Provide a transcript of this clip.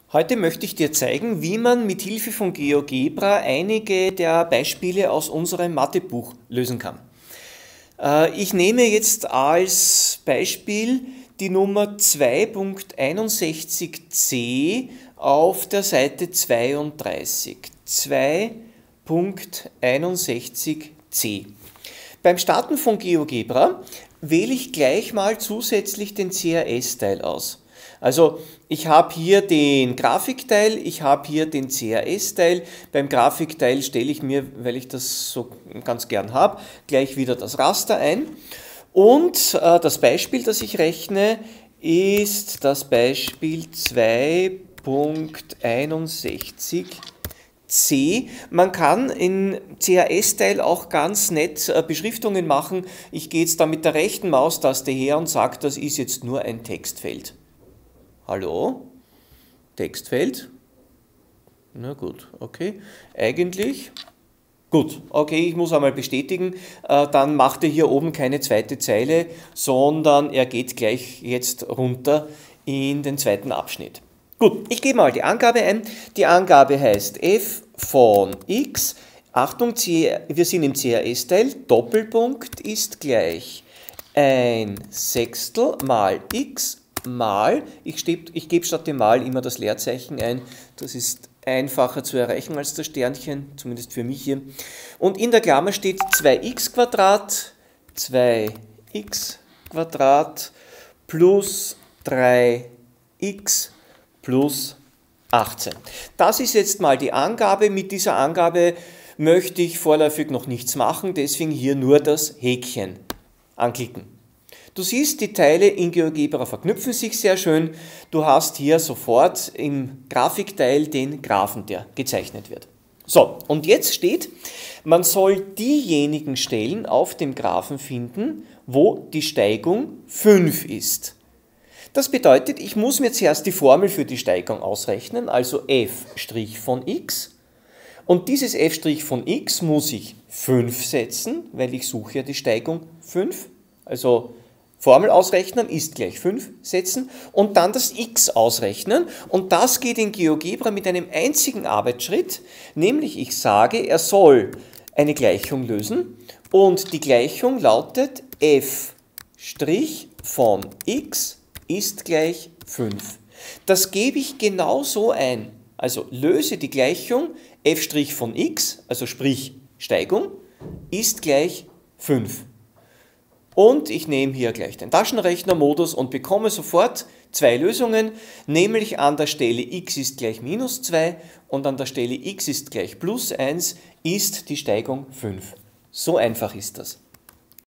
Heute möchte ich dir zeigen, wie man mit Hilfe von GeoGebra einige der Beispiele aus unserem Mathebuch lösen kann. Ich nehme jetzt als Beispiel die Nummer 2.61c auf der Seite 32. 2.61c. Beim Starten von GeoGebra wähle ich gleich mal zusätzlich den CAS-Teil aus. Also ich habe hier den Grafikteil, ich habe hier den CAS-Teil. Beim Grafikteil stelle ich mir, weil ich das so ganz gern habe, gleich wieder das Raster ein. Und das Beispiel, das ich rechne, ist das Beispiel 2.61c. Man kann im CAS-Teil auch ganz nett Beschriftungen machen. Ich gehe jetzt da mit der rechten Maustaste her und sage, das ist jetzt nur ein Textfeld. Hallo? Textfeld? Na gut, okay. Eigentlich? Gut, okay, ich muss einmal bestätigen. Dann macht er hier oben keine zweite Zeile, sondern er geht gleich jetzt runter in den zweiten Abschnitt. Gut, ich gebe mal die Angabe ein. Die Angabe heißt f von x. Achtung, wir sind im CAS-Teil. Doppelpunkt ist gleich 1/6 mal x mal, ich gebe statt dem Mal immer das Leerzeichen ein, das ist einfacher zu erreichen als das Sternchen, zumindest für mich hier. Und in der Klammer steht 2x plus 3x plus 18. Das ist jetzt mal die Angabe. Mit dieser Angabe möchte ich vorläufig noch nichts machen, deswegen hier nur das Häkchen anklicken. Du siehst, die Teile in GeoGebra verknüpfen sich sehr schön. Du hast hier sofort im Grafikteil den Graphen, der gezeichnet wird. So, und jetzt steht, man soll diejenigen Stellen auf dem Graphen finden, wo die Steigung 5 ist. Das bedeutet, ich muss mir zuerst die Formel für die Steigung ausrechnen, also f' von x. Und dieses f' von x muss ich 5 setzen, weil ich suche ja die Steigung 5. Also Formel ausrechnen ist gleich 5 setzen und dann das x ausrechnen. Und das geht in GeoGebra mit einem einzigen Arbeitsschritt, nämlich ich sage, er soll eine Gleichung lösen und die Gleichung lautet f' von x ist gleich 5. Das gebe ich genau so ein. Also löse die Gleichung f' von x, also sprich Steigung, ist gleich 5. Und ich nehme hier gleich den Taschenrechnermodus und bekomme sofort zwei Lösungen, nämlich an der Stelle x ist gleich minus 2 und an der Stelle x ist gleich plus 1 ist die Steigung 5. So einfach ist das.